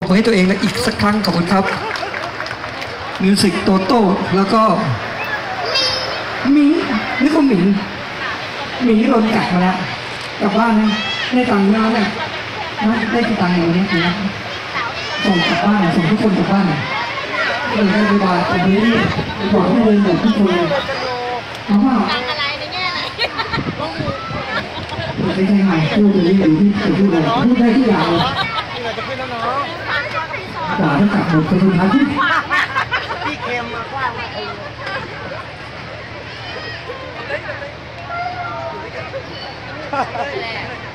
ขอให้ตัวเองและอีกสักครั้งขอบคุณครับมิวสิกโตโต้แล้วก็มิงนี่ก็หมิงโดนกัดมาแล้วกลับบ้านนะได้ตังค์แล้วเนี่ยได้กี่ตังค์อย่างนี้นะส่งกลับบ้านส่งทุกคนกลับบ้านเลยได้บายผมไม่ได้บอกให้เลยบอกทุกคนเพราะว่าอะไรในแง่อะไรไม่ใช่ใหม่พูดเลยอยู่ที่พูดเลยพูดได้ทุกอย่างเลยด่าต้องกลับหมดคนสุดท้ายที่เค็มมากว่า